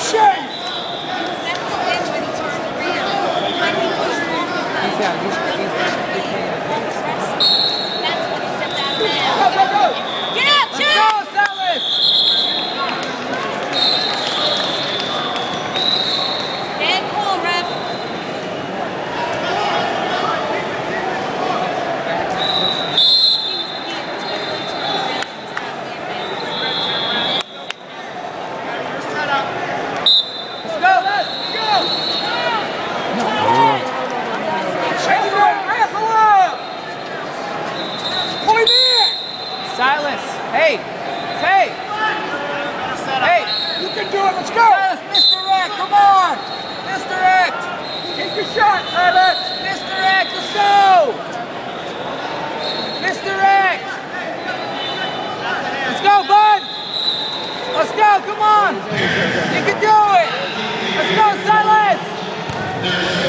Pushing! Silas, hey, hey, hey, you can do it, let's go! Silas, misdirect, come on, misdirect, take your shot, Silas! Misdirect, let's go! Misdirect! Let's go, bud! Let's go, come on! You can do it! Let's go, Silas!